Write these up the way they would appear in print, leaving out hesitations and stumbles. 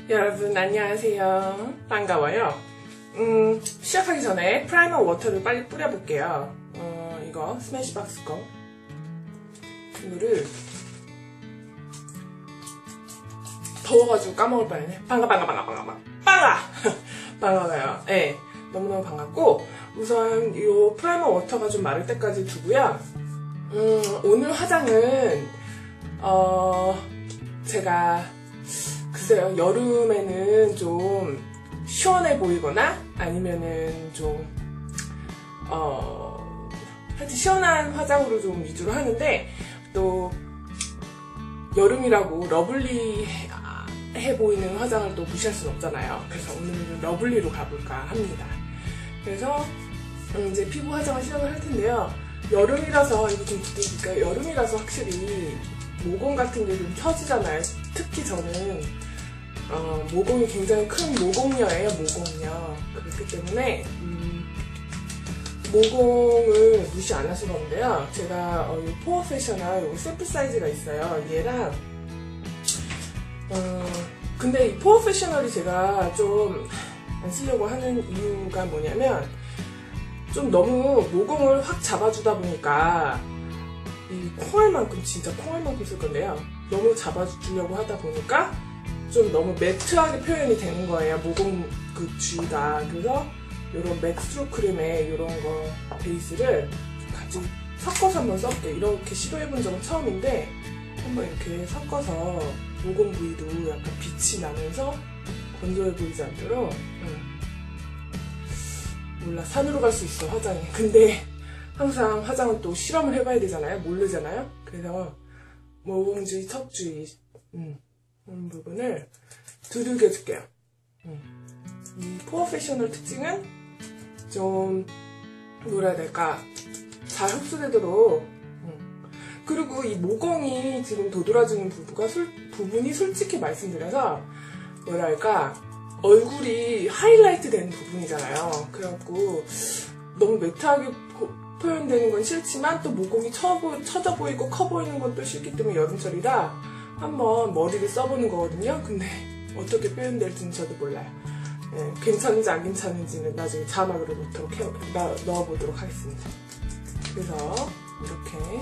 여러분 안녕하세요. 반가워요. 시작하기 전에 프라이머 워터를 빨리 뿌려볼게요. 이거 스매시박스 거. 이거를 더워가지고 까먹을 뻔했네. 반가워요. 네, 너무너무 반갑고, 우선 이 프라이머 워터가 좀 마를 때까지 두고요. 오늘 화장은 제가 글쎄요, 여름에는 좀 시원해 보이거나 아니면은 좀 하여튼 시원한 화장으로 좀 위주로 하는데, 또 여름이라고 러블리해 보이는 화장을 또 무시할 수는 없잖아요. 그래서 오늘은 러블리로 가볼까 합니다. 그래서 이제 피부 화장을 시작을 할 텐데요. 여름이라서, 이거 좀 부드니까 여름이라서 확실히 모공 같은 게 좀 처지잖아요. 특히 저는 모공이 굉장히 큰 모공녀예요. 모공녀. 그렇기 때문에 모공을 무시 안 할 수가 없는데요. 제가 이 포어 패셔널 요 샘플 사이즈가 있어요. 얘랑 근데 이 포어 패셔널이 제가 좀 안 쓰려고 하는 이유가 뭐냐면, 좀 너무 모공을 확 잡아주다 보니까 이 콩알만큼, 진짜 콩알만큼 쓸 건데요. 너무 잡아주려고 하다 보니까 좀 너무 매트하게 표현이 되는 거예요. 모공 그 주위가. 그래서 이런 맥스트로 크림에 이런 거 베이스를 같이 섞어서 한번 써볼게요. 이렇게 시도해본 적은 처음인데 한번 이렇게 섞어서 모공 부위도 약간 빛이 나면서 건조해 보이지 않도록. 몰라, 산으로 갈 수 있어 화장이. 근데 항상 화장은 또 실험을 해봐야 되잖아요. 모르잖아요. 그래서 모공주의, 턱주의 이런 부분을 두들겨 줄게요. 이 포어 패셔널 특징은 좀 뭐라 해야 될까, 잘 흡수되도록. 그리고 이 모공이 지금 도드라지는 부분이 솔직히 말씀드려서 뭐랄까, 얼굴이 하이라이트 되는 부분이잖아요. 그래갖고 너무 매트하게 표현되는 건 싫지만 또 모공이 처져 보이고 커 보이는 건 또 싫기 때문에 여름철이라 한번 머리를 써보는 거거든요. 근데 어떻게 표현될지는 저도 몰라요. 네, 괜찮은지 안 괜찮은지는 나중에 자막으로 넣어보도록 하겠습니다. 그래서 이렇게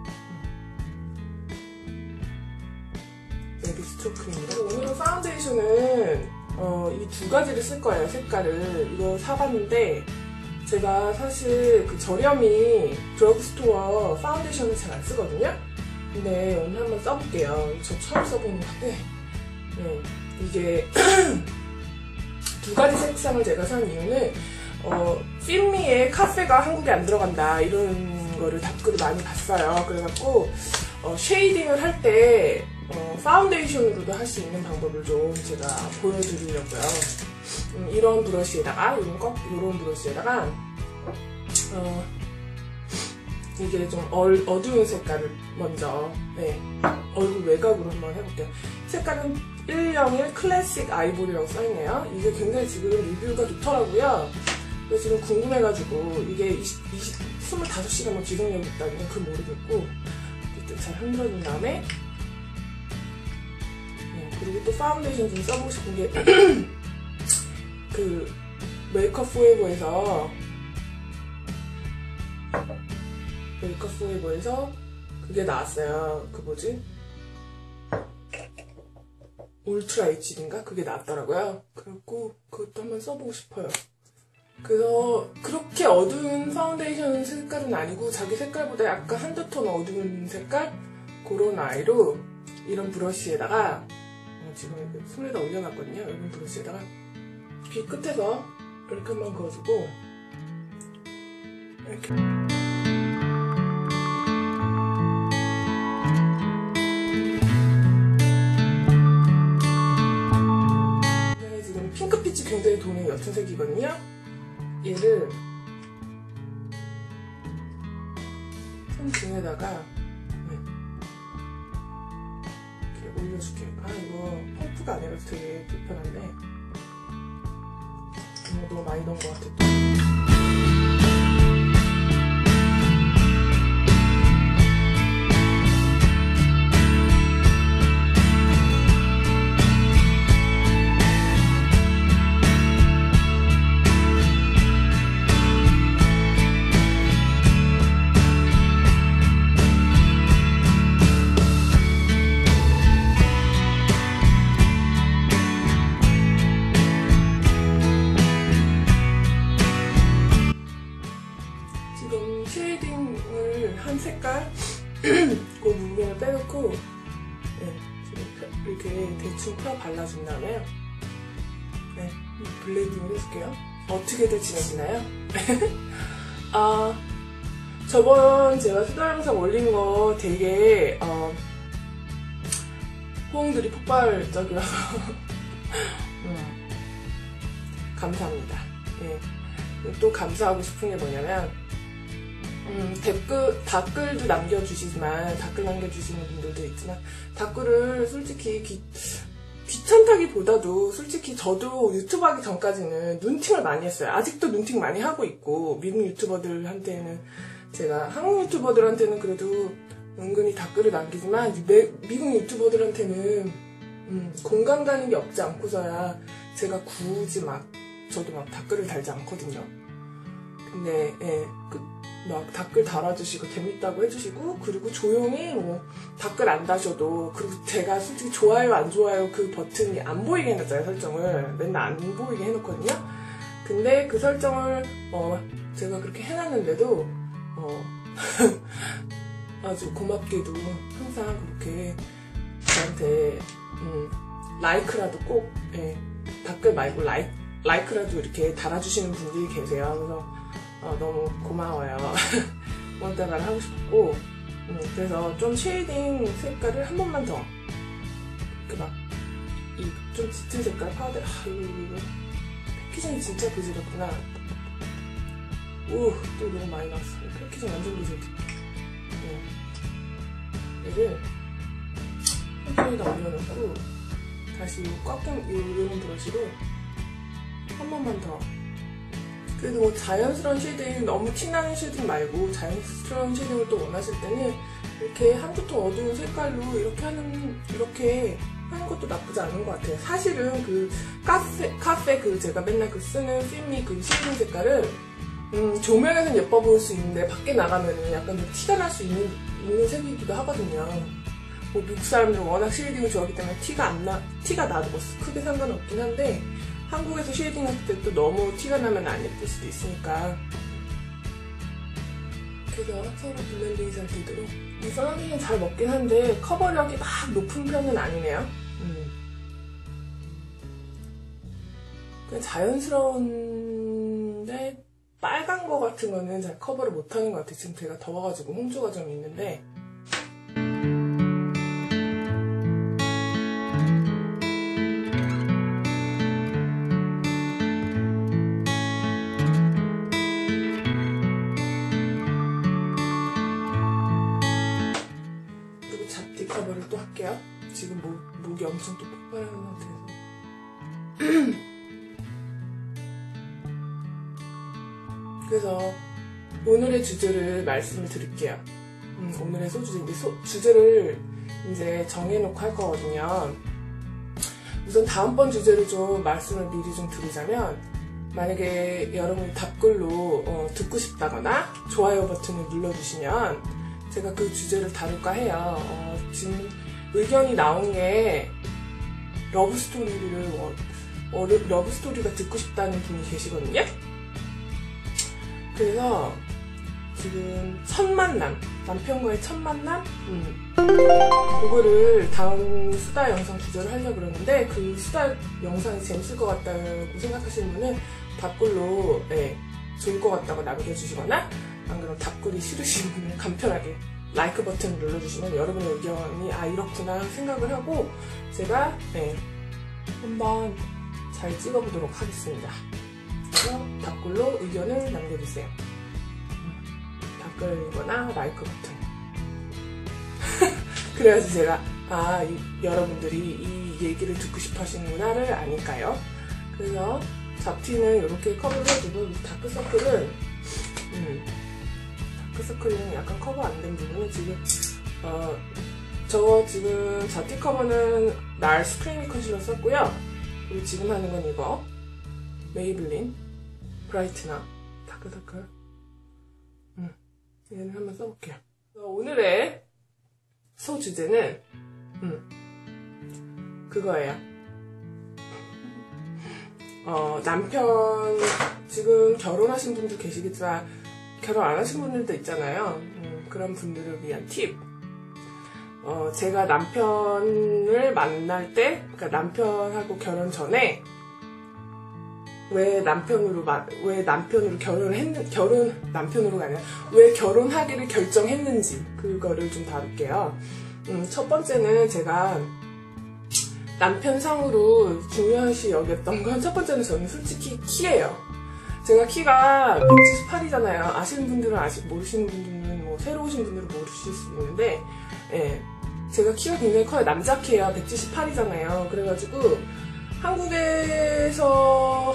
베이비 스트로크입니다. 오늘은 파운데이션은 이 두 가지를 쓸 거예요. 색깔을. 이거 사봤는데 제가 사실 그 저렴이 드러그스토어 파운데이션을 잘 안 쓰거든요. 근데 오늘 한번 써볼게요. 저 처음 써보는 건데, 네, 이게 두 가지 색상을 제가 산 이유는 필미에 카페가 한국에 안 들어간다 이런 거를 답글을 많이 봤어요. 그래갖고 쉐이딩을 할 때 파운데이션으로도 할 수 있는 방법을 좀 제가 보여드리려고요. 이런 브러쉬에다가, 이런 브러쉬에다가 이게 좀 어두운 색깔을 먼저, 네, 얼굴 외곽으로 한번 해볼게요. 색깔은 101 클래식 아이보리라고 써있네요. 이게 굉장히 지금 리뷰가 좋더라고요. 그래서 지금 궁금해가지고, 이게 25시간 뭐 지속력이 있다는 그 모르겠고, 어쨌든 잘 흔들어준 다음에, 그리고 또 파운데이션 좀 써보고 싶은 게 그 메이크업 포에버에서 그게 나왔어요. 그 뭐지? 울트라 HD인가? 그게 나왔더라고요. 그래갖고 그것도 한번 써보고 싶어요. 그래서 그렇게 어두운 파운데이션 색깔은 아니고 자기 색깔보다 약간 한두 톤 어두운 색깔? 그런 아이로 이런 브러쉬에다가 지금 이렇게 손에다 올려놨거든요. 이런 브러쉬에다가 귀 끝에서 이렇게 한번 그어주고 이렇게 지금 핑크빛이 굉장히 도는 옅은 색이거든요. 얘를 손 등에다가 이렇게 올려줄게요. 이거 펌프가 아니라서 되게 불편한데 너무 많이 넣은 것 같아. 이렇게 대충 펴 발라준 다음에요. 네, 블렌딩을 해줄게요. 어떻게들 지내시나요? 저번 제가 수다 영상 올린 거 되게 호응들이 폭발적이어서 감사합니다. 예. 또 감사하고 싶은 게 뭐냐면 댓글도 남겨주시지만 댓글 남겨주시는 분들도 있지만 댓글을 솔직히 귀찮다기보다도 솔직히 저도 유튜브 하기 전까지는 눈팅을 많이 했어요. 아직도 눈팅 많이 하고 있고 미국 유튜버들한테는 제가 한국 유튜버들한테는 그래도 은근히 댓글을 남기지만 미국 유튜버들한테는 공감 가는 게 없지 않고서야 제가 굳이 저도 댓글을 달지 않거든요. 근데 막 댓글 달아주시고 재밌다고 해주시고 그리고 조용히 댓글 안 다셔도 그리고 제가 솔직히 좋아요 안 좋아요 그 버튼이 안 보이게 해놨잖아요. 설정을 맨날 안 보이게 해놓거든요. 근데 그 설정을 제가 그렇게 해놨는데도 아주 고맙게도 항상 그렇게 저한테 라이크라도 꼭 댓글 말고 라이크라도 이렇게 달아주시는 분들이 계세요. 그래서 너무 고마워요. 원단을 하고 싶었고 그래서 좀 쉐이딩 색깔을 한 번만 더 이렇게 좀 짙은 색깔 파우더 이거 패키징이 진짜 그지럽구나. 또 너무 많이 나왔어. 패키징 완전 그지럽. 얘를 손등에다 올려놓고 다시 이런 브러쉬로 한 번만 더. 그래도 자연스러운 쉐이딩, 너무 티나는 쉐이딩 말고 자연스러운 쉐이딩을 또 원하실 때는 이렇게 한두 톤 어두운 색깔로 이렇게 하는 것도 나쁘지 않은 것 같아요. 사실은 그 카페 제가 맨날 쓰는 필미 쉐이딩 색깔은 조명에서는 예뻐 보일 수 있는데 밖에 나가면은 약간 좀 티가 날 수 있는 색이기도 하거든요. 미국 사람들은 워낙 쉐이딩을 좋아하기 때문에 티가 나도 크게 상관없긴 한데 한국에서 쉐이딩 할 때 또 너무 티가 나면 안 예쁠 수도 있으니까. 그래서 서로 블렌딩이 잘 되도록. 이 썰어기는 잘 먹긴 한데 커버력이 막 높은 편은 아니네요. 그냥 자연스러운데 빨간 거 같은 거는 잘 커버를 못하는 것 같아요. 지금 제가 더워가지고 홍조가 좀 있는데. 커버를 또 할게요. 지금 목이 엄청 또 폭발하는 상태에서. 그래서 오늘의 주제를 말씀을 드릴게요. 오늘의 소주제인데 주제를 이제 정해놓고 할 거거든요. 우선 다음번 주제를 좀 말씀을 미리 좀 드리자면, 만약에 여러분이 답글로 듣고 싶다거나 좋아요 버튼을 눌러주시면 제가 그 주제를 다룰까 해요. 지금 의견이 나온 게 러브스토리가 듣고 싶다는 분이 계시거든요. 그래서 지금 첫 만남, 남편과의 첫 만남? 그거를 다음 수다 영상 주제로 하려고 그러는데, 그 수다 영상이 재밌을 것 같다고 생각하시는 분은 답글로 좋을 것 같다고 남겨주시거나, 안 그러면 답글이 싫으신 분은 간편하게 라이크 버튼을 눌러주시면 여러분의 의견이 이렇구나 생각을 하고 제가 한번 잘 찍어보도록 하겠습니다. 그래서 답글로 의견을 남겨주세요. 댓글이거나 라이크 버튼. 그래야지 제가 여러분들이 이 얘기를 듣고 싶어 하시는구나를 아니까요. 그래서 잡티는 이렇게 커버를 해주고, 다크서클은 다크서클은 약간 커버 안 된 부분은 지금 저 지금 잡티 커버는 날 스크린 컨실러 썼고요. 그리고 지금 하는 건 이거 메이블린 브라이트너 다크서클. 얘는 한번 써볼게요. 오늘의 소주제는 그거예요. 남편, 지금 결혼하신 분들 계시겠지만 결혼 안 하신 분들도 있잖아요. 그런 분들을 위한 팁. 제가 남편을 만날 때, 그러니까 남편하고 결혼 전에 왜 남편으로가 아니라 왜 결혼하기를 결정했는지 그거를 좀 다룰게요. 첫 번째는 제가 남편상으로 중요시 여겼던 건 첫 번째는 저는 솔직히 키예요. 제가 키가 178이잖아요. 아시는 분들은 모르시는 분들은 뭐 새로 오신 분들은 모르실 수 있는데, 예, 제가 키가 굉장히 커요. 남자 키예요. 178이잖아요. 그래가지고 한국에서는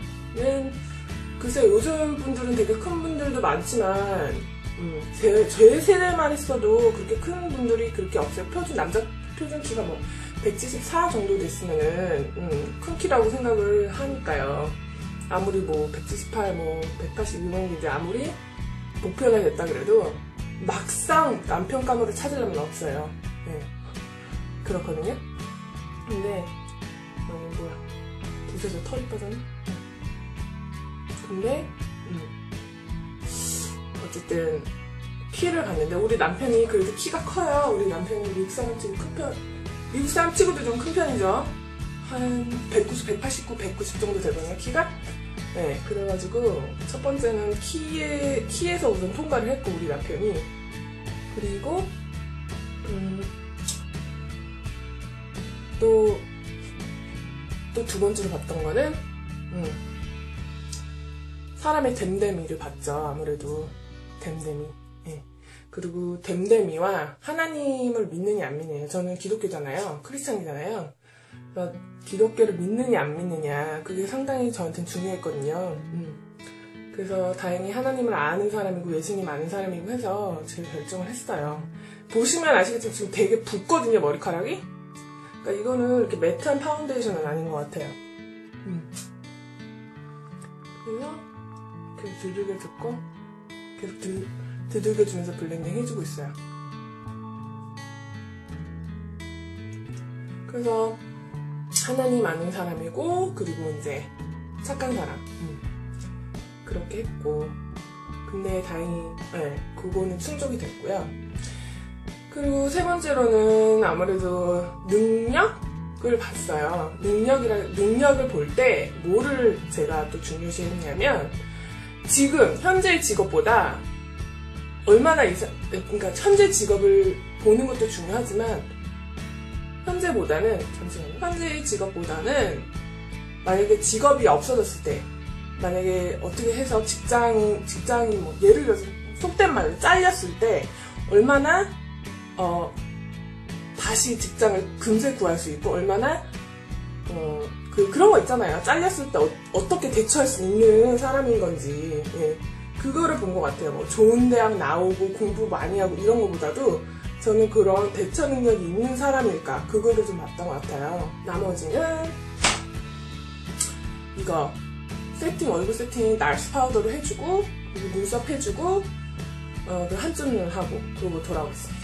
글쎄 요즘 분들은 되게 큰 분들도 많지만 제 세대만 있어도 그렇게 큰 분들이 그렇게 없어요. 남자 표준 키가 뭐 174 정도 됐으면은 큰 키라고 생각을 하니까요. 아무리 뭐 178, 뭐 181이 이제 아무리 보편화 됐다 그래도 막상 남편 가물을 찾으려면 없어요. 네. 그렇거든요. 근데 뭐야, 도대체 털이 빠졌네. 근데 어쨌든 키를 봤는데 우리 남편이 그래도 키가 커요. 우리 남편이 미국 사람 치고 큰 편, 미국 사람 치고도 좀 큰 편이죠. 한 190, 189, 190 정도 되거든요, 키가. 네, 그래가지고 첫 번째는 키에서 우선 통과를 했고 우리 남편이. 그리고 또 두 번째로 봤던 거는 사람의 됨됨이를 봤죠. 아무래도 됨됨이. 예. 그리고 됨됨이와 하나님을 믿느냐 안 믿느냐. 저는 기독교잖아요. 크리스찬이잖아요. 그러니까 기독교를 믿느냐 안 믿느냐, 그게 상당히 저한테는 중요했거든요. 그래서 다행히 하나님을 아는 사람이고 예수님 아는 사람이고 해서 제가 결정을 했어요. 보시면 아시겠지만 지금 되게 붓거든요, 머리카락이. 그러니까 이거는 이렇게 매트한 파운데이션은 아닌 것 같아요. 그래서 계속 두들겨 줬고 계속 두들겨주면서 블렌딩 해주고 있어요. 그래서 하나님 아는 사람이고, 그리고 이제 착한 사람, 그렇게 했고, 근데 다행히 그거는 충족이 됐고요. 그리고 세 번째로는 아무래도 능력을 봤어요. 능력을 볼 때 뭐를 제가 또 중요시했냐면, 지금 현재의 직업보다 얼마나 그러니까 현재 직업을 보는 것도 중요하지만 현재의 직업보다는 만약에 직업이 없어졌을 때, 만약에 어떻게 해서 직장이 뭐 예를 들어서 속된 말로 잘렸을 때 얼마나 다시 직장을 금세 구할 수 있고, 얼마나 그런 거 있잖아요. 잘렸을 때 어떻게 대처할 수 있는 사람인 건지, 예. 그거를 본 것 같아요. 뭐 좋은 대학 나오고 공부 많이 하고 이런 거보다도 저는 그런 대처 능력이 있는 사람일까, 그거를 좀 봤던 것 같아요. 나머지는 이거 얼굴 세팅 날씨 파우더를 해주고, 그리고 눈썹 해주고, 한쪽 눈을 하고, 그러고 돌아오겠습니다.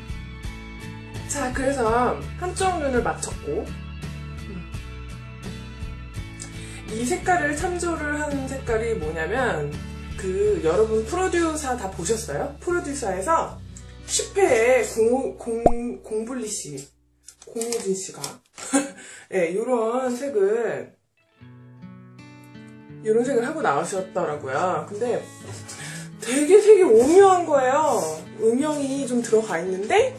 자, 그래서 한쪽 눈을 맞췄고, 이 색깔을 참조를 한 색깔이 뭐냐면, 여러분 프로듀서 다 보셨어요? 프로듀서에서 10회에 공블리 씨, 공유진 씨가 네, 이런 색을 하고 나오셨더라고요. 근데 되게 색이 오묘한 거예요. 음영이 좀 들어가 있는데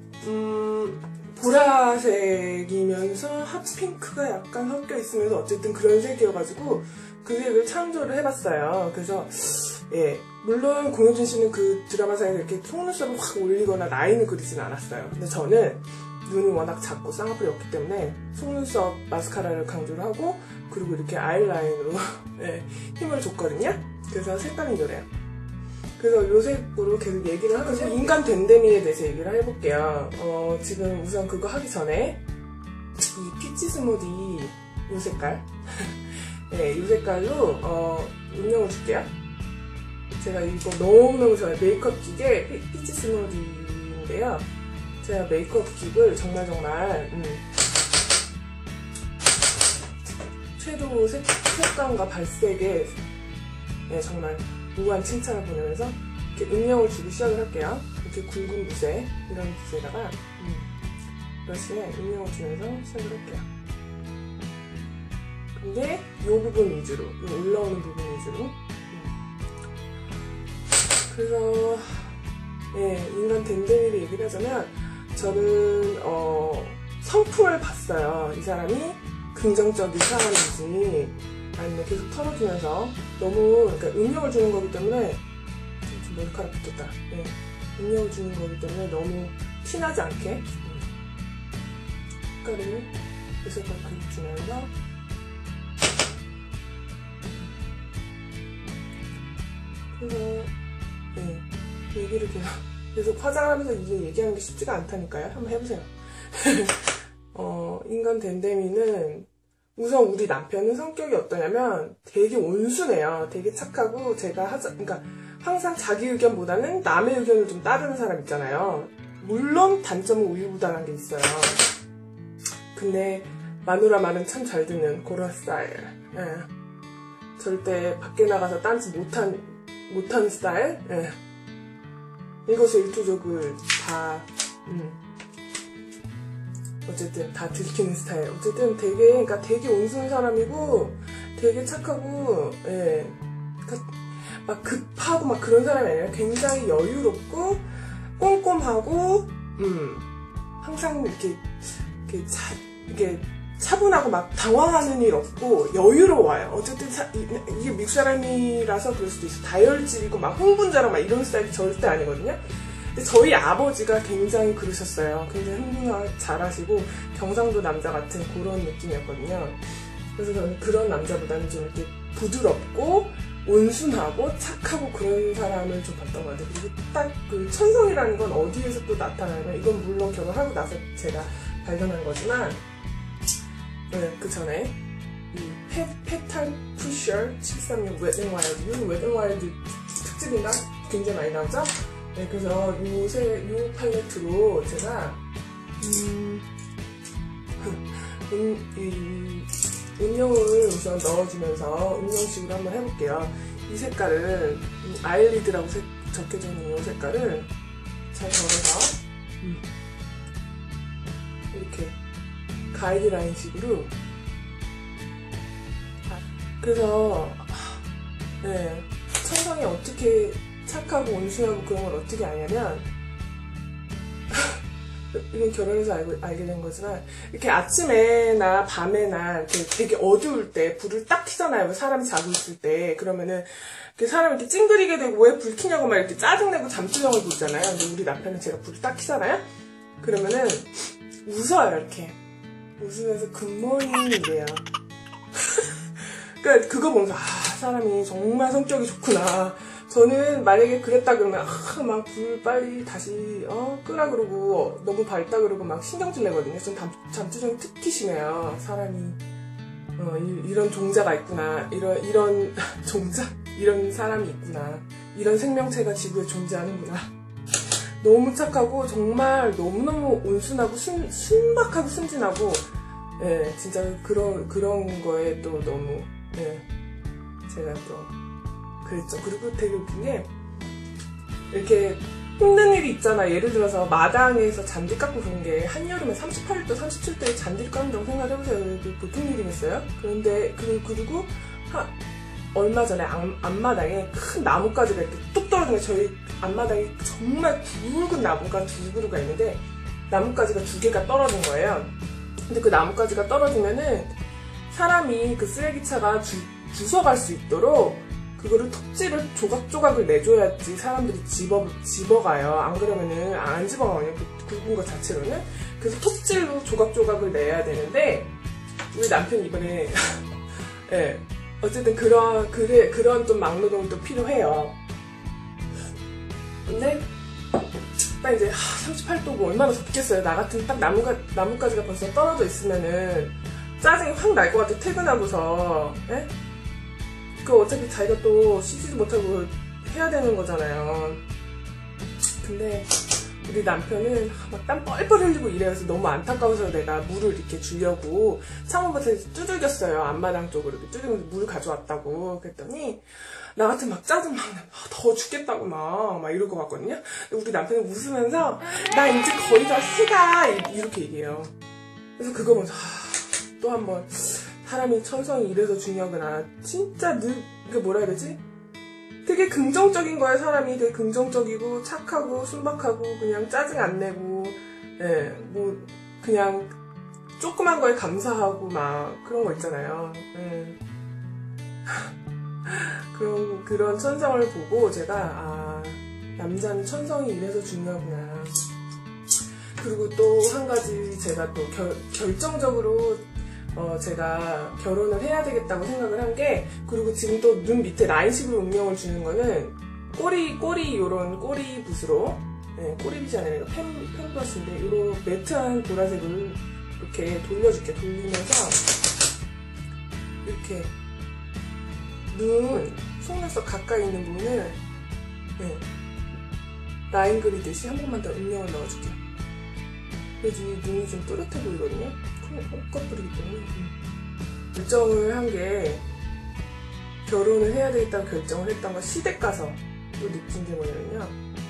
보라색이면서 핫핑크가 약간 섞여 있으면서 어쨌든 그런 색이어가지고 그 색을 참조를 해봤어요. 그래서 예, 물론 공효진 씨는 그 드라마상에서 이렇게 속눈썹을 확 올리거나 라인을 그리진 않았어요. 근데 저는 눈이 워낙 작고 쌍꺼풀이 없기 때문에 속눈썹 마스카라를 강조를 하고, 그리고 이렇게 아이라인으로 예, 힘을 줬거든요. 그래서 색감이 이래요. 그래서 요 색으로 계속 얘기를 하면서 인간 됨됨이에 대해서 얘기를 해볼게요. 지금 우선 그거 하기 전에 이 피치 스무디 요 색깔 네, 이 색깔로 음영을 줄게요. 제가 이거 너무너무 좋아요. 메이크업 킥의 피치 스무디인데요. 제가 메이크업 킥을 정말 섀도우 색감과 발색에 네, 정말 무한 칭찬을 보내면서 이렇게 음영을 주기 시작을 할게요. 이렇게 이렇게 굵은 붓에, 이런 붓에다가 브러쉬에 음영을 주면서 시작을 할게요. 근데 이 부분 위주로, 이 올라오는 부분 위주로. 그래서 예, 인간 댐댐이를 얘기를 하자면 저는 성품을 봤어요. 이 사람이 긍정적인 사람인지 아니면 계속 털어주면서 너무 그러니까 음영을 주는 거기 때문에 좀 머리카락 붙었다. 예, 음영을 주는 거기 때문에 너무 티나지 않게 색깔을 계속 주면서 그래서 네, 얘기를 계속 화장하면서 이제 얘기하는 게 쉽지가 않다니까요. 한번 해보세요. 인간 댐댐이는 우선 우리 남편은 성격이 어떠냐면 되게 온순해요. 되게 착하고 그러니까 항상 자기 의견보다는 남의 의견을 좀 따르는 사람 있잖아요. 물론 단점은 우유부단한 게 있어요. 근데 마누라 말은 참 잘 듣는 그런 스타일. 예. 절대 밖에 나가서 딴짓 못하는 스타일. 예. 일거수일투족을 다 어쨌든 다 들키는 스타일. 어쨌든 그러니까 되게 온순한 사람이고 되게 착하고 예. 그러니까 막 급하고 막 그런 사람이 아니라 굉장히 여유롭고 꼼꼼하고 항상 이렇게 차분하고 막 당황하는 일 없고 여유로워요. 어쨌든 이게 미국 사람이라서 그럴 수도 있어. 다혈질이고 막 흥분자랑 막 이런 스타일이 절대 아니거든요. 근데 저희 아버지가 굉장히 그러셨어요. 굉장히 흥분을 잘하시고 경상도 남자 같은 그런 느낌이었거든요. 그래서 저는 그런 남자보다는 좀 이렇게 부드럽고 온순하고 착하고 그런 사람을 좀 봤던 것 같아요. 그리고 딱 그 천성이라는 건 어디에서 또 나타나면 이건 물론 결혼하고 나서 제가 발견한 거지만 네, 그 전에 이 페탈 푸셔 736 웨딩와일드 이 웨딩와일드 특집인가? 굉장히 많이 나오죠? 네, 그래서 요 팔레트로 제가 음영을 우선 넣어주면서 음영식으로 한번 해볼게요. 이 색깔은 아일리드라고 적혀져 있는 이 색깔을 잘 걸어서 이렇게 가이드라인 식으로. 그래서 네, 천성이 어떻게 착하고 온순하고 그런 걸 어떻게 아냐면 이건 결혼해서 알게 된 거지만 이렇게 아침에나 밤에나 이렇게 되게 어두울 때 불을 딱 켜잖아요. 사람이 자고 있을 때. 그러면은 이렇게 사람이 이렇게 찡그리게 되고 왜 불 켜냐고 막 이렇게 짜증내고 잠투정을 보잖아요. 근데 우리 남편은 제가 불을 딱 켜잖아요. 그러면은 웃어요. 이렇게 웃으면서 굿모닝이래요. 그러니까 그거 보면서 사람이 정말 성격이 좋구나. 저는 만약에 그랬다 그러면 막 불 빨리 다시 끄라 그러고 너무 밝다 그러고 막 신경질 내거든요. 전 잠투정이 특히 심해요. 사람이 이런 종자가 있구나. 이런 종자? 이런 사람이 있구나. 이런 생명체가 지구에 존재하는구나. 너무 착하고 정말 너무너무 온순하고 순박하고 순진하고 예, 진짜 그런 거에 또 너무 예, 제가 또 그랬죠. 그리고 되게 웃긴 게 이렇게 힘든 일이 있잖아. 예를 들어서 마당에서 잔디 깎고 그런 게 한여름에 38도, 37도에 잔디를 깎는다고 생각을 해보세요. 이게 보통 일이겠어요? 그런데 그리고 얼마 전에 앞마당에 큰 나뭇가지가 이렇게 뚝 떨어진 거예요. 저희 앞마당에 정말 굵은 나무가 2그루가 있는데 나뭇가지가 2개가 떨어진 거예요. 근데 그 나뭇가지가 떨어지면은 사람이 그 쓰레기차가 주워갈 수 있도록 그거를 톱질을 조각조각을 내줘야지 사람들이 집어가요. 안 그러면은 안 집어가거든요. 그 굵은 거 자체로는. 그래서 톱질로 조각조각을 내야 되는데 우리 남편이 이번에 네, 어쨌든 그런 좀 막노동이 또 필요해요. 근데 딱 이제 38도고 얼마나 덥겠어요. 나 같은 딱 나뭇가지가 벌써 떨어져 있으면은 짜증이 확 날 것 같아. 퇴근하고서. 예? 그 어차피 자기가 또 쉬지도 못하고 해야 되는 거잖아요. 근데 우리 남편은 막 땀 뻘뻘 흘리고 이래요. 그래서 너무 안타까워서 내가 물을 이렇게 주려고 창문부터 두들겼어요. 앞마당 쪽으로 이렇게 두들기면서 물 가져왔다고. 그랬더니 나 같은 막 짜증 막 더워 죽겠다고 막 이럴 것 같거든요. 우리 남편은 웃으면서 나 이제 거의 다 해가 이렇게 얘기해요. 그래서 그거 보면서 또 한 번 사람이 천성이 이래서 중요하구나. 진짜 이게 뭐라 해야 되지? 되게 긍정적인 거야. 사람이 되게 긍정적이고 착하고 순박하고 그냥 짜증 안 내고 예, 뭐 그냥 조그만 거에 감사하고 막 그런 거 있잖아요. 예. 그런 천성을 보고 제가 남자는 천성이 이래서 중요하구나. 그리고 또 한 가지 제가 또 결정적으로 제가 결혼을 해야 되겠다고 생각을 한 게, 그리고 지금 또 눈 밑에 라인식으로 음영을 주는 거는 요런 꼬리 붓으로, 네, 꼬리빗이 아니라 펜브러쉬인데, 요런 매트한 보라색을 이렇게 돌려줄게. 돌리면서, 이렇게, 속눈썹 가까이 있는 부분을, 네, 라인 그리듯이 한 번만 더 음영을 넣어줄게요. 그래서 눈이 좀 또렷해 보이거든요. 헛것부리기 때문에. 결정을 한 게, 결혼을 해야 되겠다고 결정을 했던 거 시댁 가서 또 느낀 게 뭐냐면요.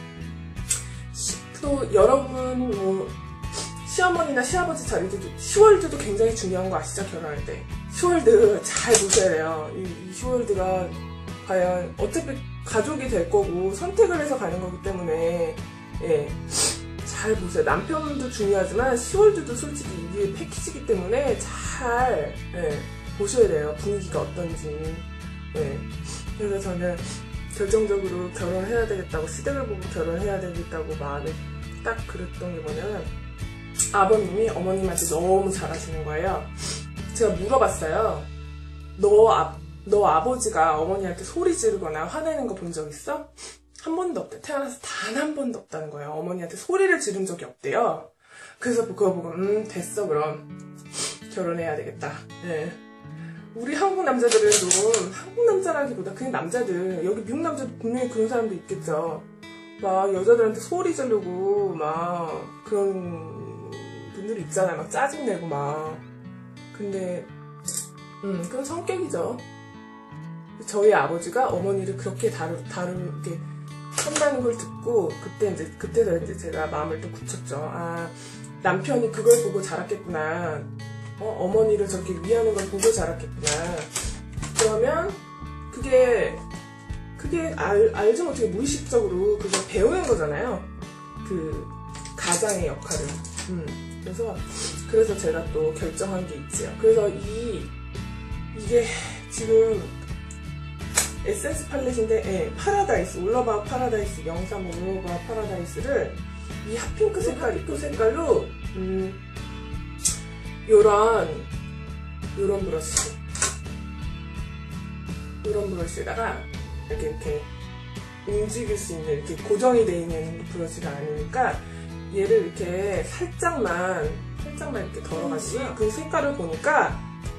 또 여러분 뭐 시어머니나 시아버지 자리도 10월드도 굉장히 중요한 거 아시죠? 결혼할 때 10월드 잘 보셔야 돼요. 이 10월드가 과연 어차피 가족이 될 거고 선택을 해서 가는 거기 때문에 예, 잘 보세요. 남편도 중요하지만 10월드도 솔직히 이게 패키지이기 때문에 잘 예, 보셔야 돼요. 분위기가 어떤지. 예. 그래서 저는 결정적으로 결혼해야 되겠다고, 시댁을 보고 결혼해야 되겠다고 마음이 딱 그랬던 게 뭐냐면, 아버님이 어머님한테 너무 잘하시는 거예요. 제가 물어봤어요. 너 아버지가 어머니한테 소리 지르거나 화내는 거 본 적 있어? 한 번도 없대. 태어나서 단 한 번도 없다는 거예요. 어머니한테 소리를 지른 적이 없대요. 그래서 그거 보고 됐어 그럼 결혼해야 되겠다. 네. 우리 한국 남자들은 좀, 한국 남자라기보다 그냥 남자들, 여기 미국 남자도 분명히 그런 사람도 있겠죠. 막 여자들한테 소리 지르고 막 그런 분들이 있잖아요. 막 짜증내고 막. 근데 그건 성격이죠. 저희 아버지가 어머니를 그렇게 다루게 한다는 걸 듣고 그때서 이제 제가 마음을 또 굳혔죠. 남편이 그걸 보고 자랐겠구나. 어머니를 저렇게 위하는 걸 보고 자랐겠구나. 그러면 그게 알지 못하게 무의식적으로 그걸 배우는 거잖아요. 그 가장의 역할을. 그래서 제가 또 결정한 게 있지요. 그래서 이게 지금 에센스 팔렛인데, 파라다이스, 올러바 파라다이스, 035 올러바 파라다이스를 이 핫핑크 색깔로 요런 브러쉬에다가 이렇게 움직일 수 있는, 이렇게 고정이 되어 있는 브러쉬가 아니니까 얘를 이렇게 살짝만 이렇게 덜어가지고 그 색깔을 보니까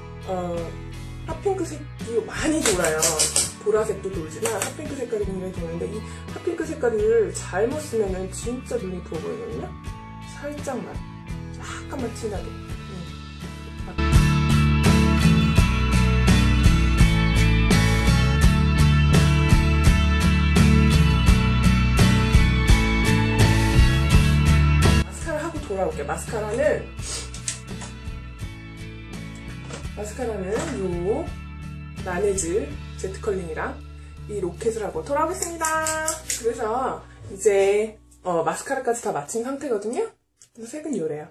핫핑크 색이 많이 돌아요. 보라색도 돌지만 핫핑크 색깔이 굉장히 도는데, 이 핫핑크 색깔을 잘못 쓰면은 진짜 눈이 부어 보이거든요. 약간만 진하게. 마스카라 하고 돌아올게요. 마스카라는 요 라네즈 제트컬링이랑 이 로켓을 하고 돌아오겠습니다. 그래서 이제 마스카라까지 다 마친 상태거든요. 색은 요래요.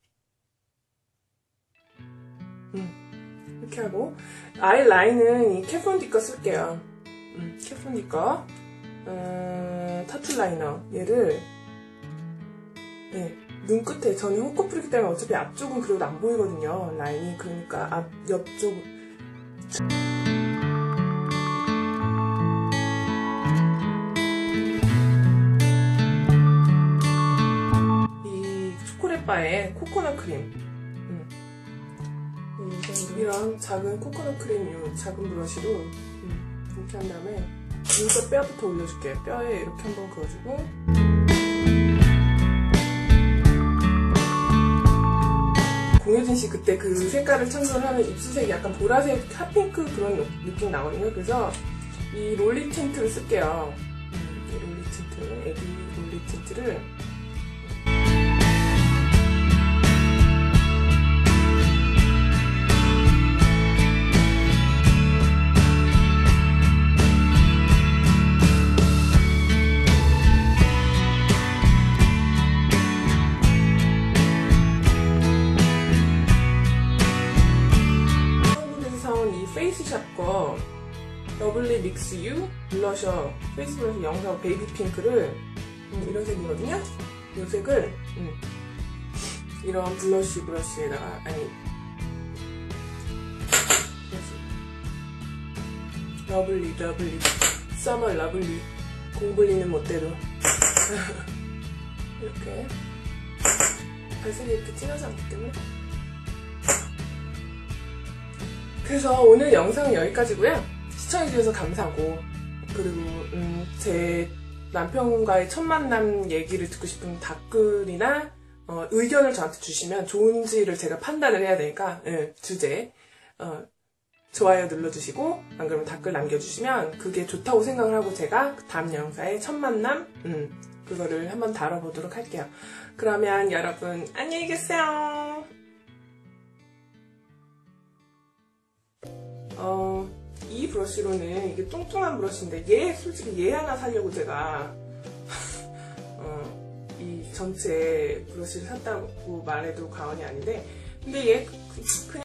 이렇게 하고 아이라인은 이 캣폰디 거 쓸게요. 캣폰디 거 타투 라이너 얘를 눈끝에, 저는 헛코프리기 때문에 어차피 앞쪽은 그래도 안 보이거든요, 라인이. 그러니까 옆쪽 이 초콜릿바에 코코넛 크림, 이런 작은 코코넛 크림, 이 작은 브러쉬로 이렇게 한 다음에 눈썹 뼈부터 올려줄게요. 뼈에 이렇게 한번 그어주고, 공효진 씨 그때 그 색깔을 참고하면 입술색이 약간 보라색, 핫핑크 그런 느낌 나거든요. 그래서 이 롤리 틴트를 쓸게요. 이 롤리 틴트, 애기 롤리 틴트를 페이스샵 거 러블리 믹스 유 블러셔 페이스 블러셔 영상 베이비 핑크를 이런 색이거든요. 이 색을 이런 브러쉬에다가 러블리 서머 러블리 공블리는 못대로 이렇게 발색이 이렇게 진하지 않기 때문에. 그래서 오늘 영상은 여기까지고요. 시청해주셔서 감사하고, 그리고 제 남편과의 첫 만남 얘기를 듣고 싶은 댓글이나 의견을 저한테 주시면 좋은지를 제가 판단을 해야 되니까 주제 좋아요 눌러주시고 안 그러면 댓글 남겨주시면 그게 좋다고 생각을 하고 제가 다음 영상의 첫 만남 그거를 한번 다뤄보도록 할게요. 그러면 여러분 안녕히 계세요. 이 브러쉬로는 이게 뚱뚱한 브러쉬인데 솔직히 얘 하나 사려고 제가 이 전체 브러쉬를 샀다고 말해도 과언이 아닌데 근데 얘 그냥